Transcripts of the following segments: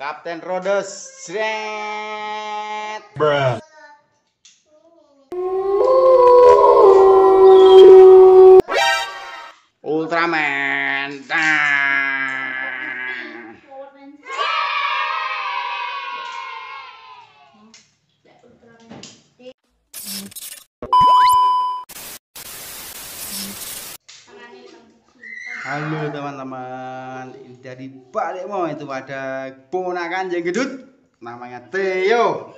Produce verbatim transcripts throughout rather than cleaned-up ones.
Kapten Rhodes, Zret. Bruh. Ultraman. Nah. Halo teman-teman, dari balikmu itu ada ponakan yang gedut, namanya Theo.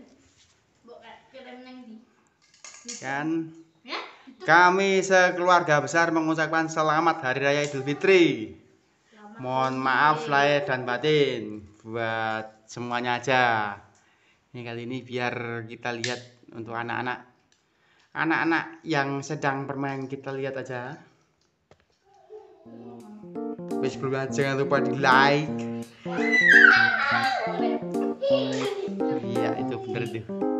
Kan kami sekeluarga besar mengucapkan selamat Hari Raya Idul Fitri. Mohon maaf lahir dan batin buat semuanya aja. Ini kali ini biar kita lihat untuk anak-anak, anak-anak yang sedang bermain, kita lihat aja. Sebelumnya jangan lupa di like. Iya itu bener tuh.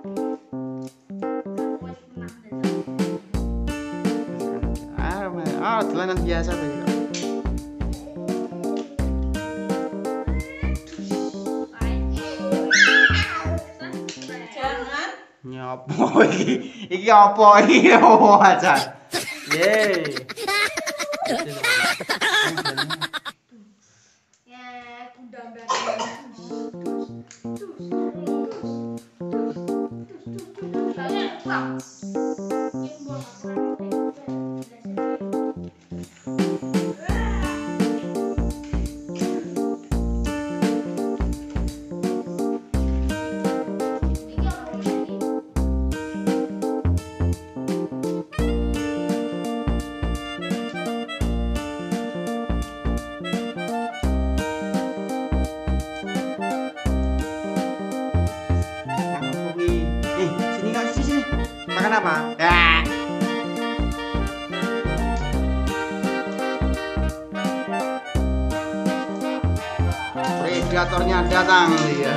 Ah, ah dolanan biasa tuh. Jangan Nyopo iki? Iki apa iki opo aja? Ye. ya kuda Makan apa? Ya. Predatornya datang dia.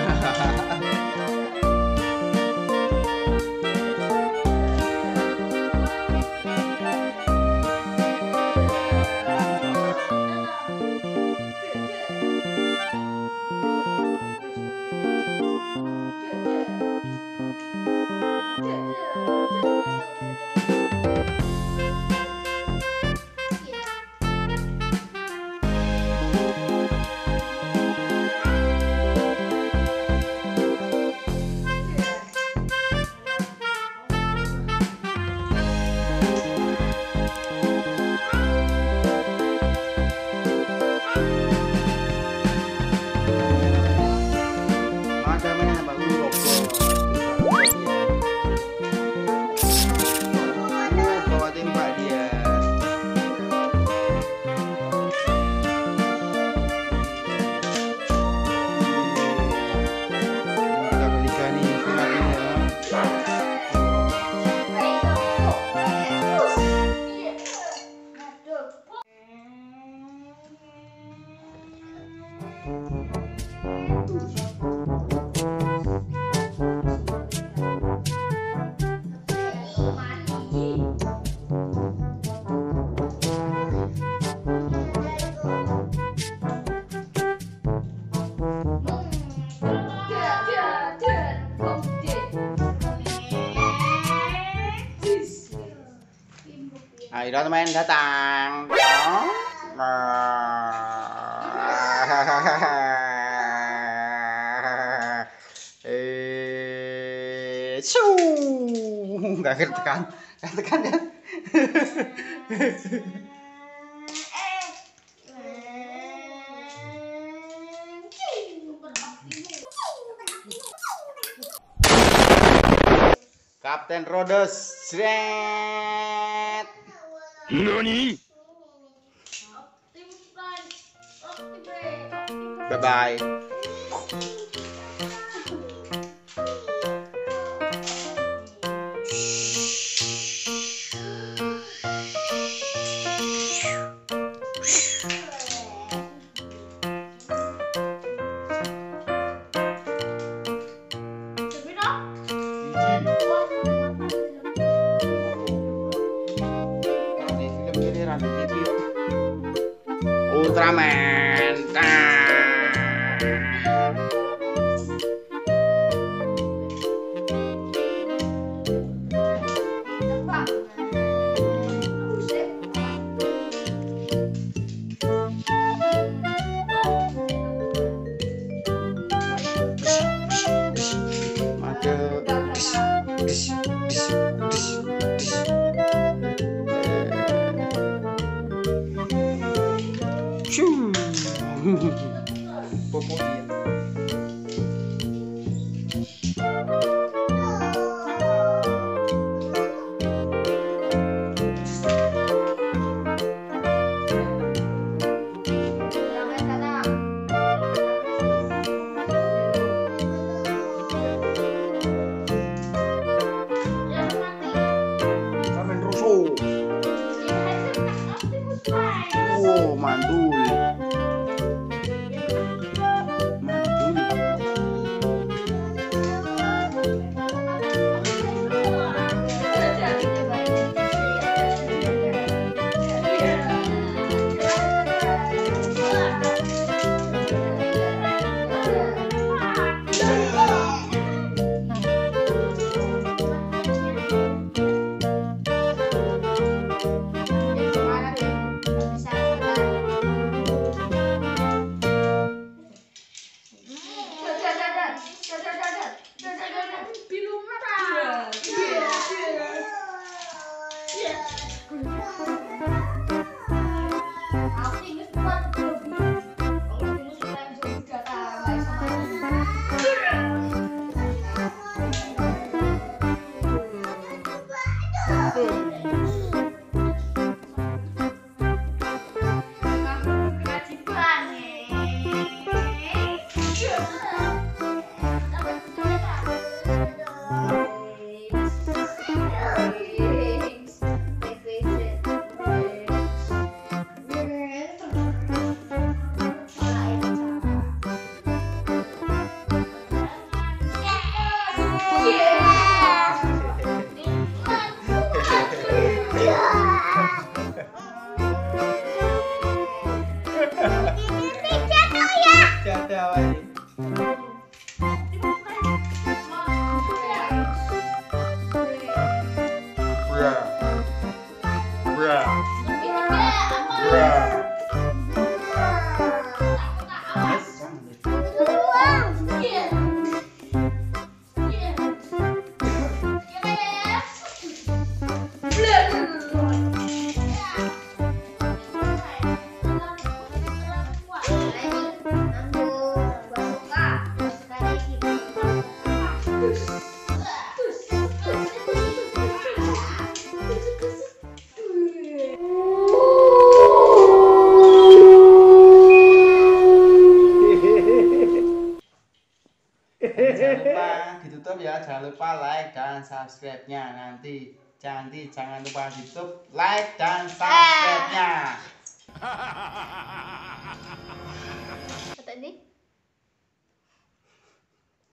Ayo teman datang. Eh, su, nggak tekan, nggak tekan ya. Kapten Rhodes, Zret. Nani? Bye bye. Ultraman. Nah. Popo dia. Kamen Roso. Oh, mantul. Jangan lupa ditutup ya, jangan lupa like dan subscribe-nya. Nanti nanti jangan lupa ditutup like dan subscribe-nya.